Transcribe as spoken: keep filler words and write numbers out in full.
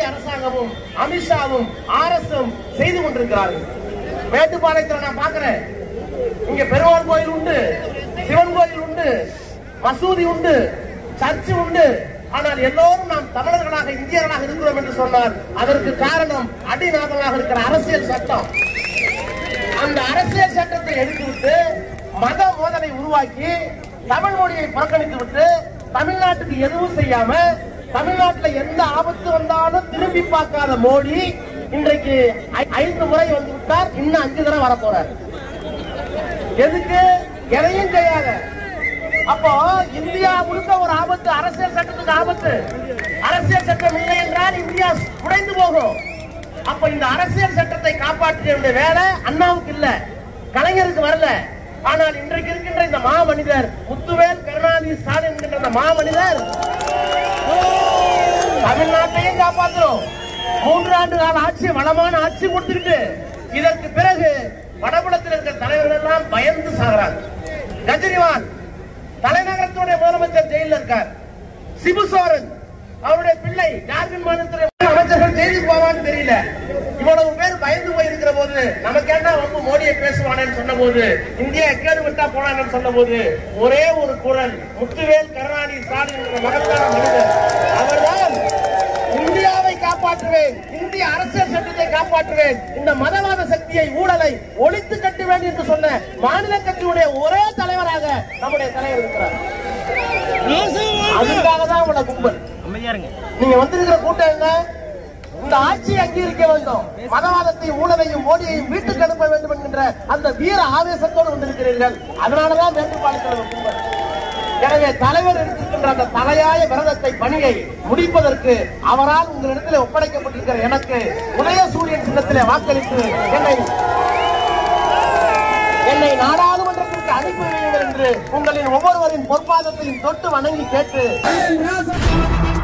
அரசாங்கமும் அமித்ஷாவும் R S செய்து கொண்டிருக்கிறார்கள். மேட்டுப்பாளையத்தில் நான் பார்க்கிறேன், இங்க பெருமாள் கோயில் உண்டு, சிவன் கோயில் உண்டு, மசூதி உண்டு, சர்ச்சு உண்டு. ஆனால் எல்லோரும் நாம் தமிழர்களாக இந்தியர்களாக இருக்கிறோம் என்று சொன்னார். அதற்கு காரணம் அடிநாதமாக இருக்கிற அரசியல் சட்டம். அந்த அரசியல் சட்டத்தை எடுத்துவிட்டு மத மோதலை உருவாக்கி தமிழ் மொழியை புறக்கணித்து விட்டு தமிழ்நாட்டுக்கு எதுவும் செய்யாம, தமிழ்நாட்டில் எந்த ஆபத்து வந்தாலும் திரும்பி பார்க்காத மோடி இன்றைக்கு ஐந்து முறை வந்து விட்டார். இன்னும் அஞ்சு தடவை வர போறார். எதுக்கு? எதையும் செய்யாத. அப்போ இந்தியா முழுக்க ஒரு ஆபத்து, அரசியல் சட்டத்துக்கு ஆபத்து. அரசியல் சட்டம் இல்லை என்றால் இந்தியா உடைந்து போகும். அப்ப இந்த அரசியல் சட்டத்தை காப்பாற்றிய வேலை அண்ணாவுக்கு இல்ல, கலைஞருக்கு வரல. ஆனால் இன்றைக்கு இருக்கின்ற இந்த மாமனிதர் முத்துவேல் கருணாநிதி ஸ்டாலின் என்கின்ற இந்த மாமனிதர் தமிழ்நாட்டையும் காப்பாற்றும். மூன்று ஆண்டு கால ஆட்சி, வளமான ஆட்சி கொடுத்துட்டு இதற்கு பிறகு வடபுலத்தில் இருக்கிற தலைவர்கள் எல்லாம் பயந்து சாகிறார். கெஜ்ரிவால் தலைநகரத்துடைய முதலமைச்சர் ஜெயிலில் இருக்கார். சிபு சோரன் அவருடைய பிள்ளை ஜார்க்கண்ட் மாநிலத்தில் அமைச்சர்கள் ஜெயிலுக்கு போவான்னு தெரியல. இவ்வளவு பேர் பயந்து போயிருக்கிற போது நமக்கு என்ன வந்து மோடியை பேசுவானு சொன்ன போது, இந்தியா கேடு விட்டா போனான்னு சொன்ன போது ஒரே ஒரு குரல், முத்துவேல் கருணாநிதி ஸ்டாலின் என்ற மகத்தான மனிதர் அவர்தான் இந்தியாவை காப்பாற்றுவேன், இந்திய அரசியல் சட்டத்தை காப்பாற்றுவேன், இந்த மதவாத சக்தியை, ஊழலை ஒழித்து கட்டுவேன் என்று சொன்ன மாநில கட்சியுடைய ஒரே தலைவராக நம்முடைய தலைவர் இருக்கிறார். அதுக்காக தான் உங்களோட கும்பல். நீங்க வந்திருக்கிற கூட்டம் என்ன? இந்த ஆட்சியை அங்கீகரிக்க வேண்டும், மதவாதத்தை, ஊழலையும் மோடியையும் வீட்டுக்கு அனுப்ப வேண்டும் என்கின்ற அந்த வீர ஆவேசத்தோடு வந்திருக்கிறீர்கள். அதனாலதான் மேட்டுப்பாளையத்தில் கும்பல். எனவே தலைவர் எடுத்திருக்கின்ற அந்த தலையாய விரதத்தை, பணியை முடிப்பதற்கு அவரால் உங்களிடத்தில் ஒப்படைக்கப்பட்டிருக்கிற எனக்கு உதயசூரியன் சின்னத்திலே வாக்களித்து என்னை என்னை நாடாளுமன்றத்திற்கு அனுப்பி வையுங்கள் என்று உங்களின் ஒவ்வொருவரின் பொற்பாதத்தையும் தொட்டு வணங்கி கேட்டு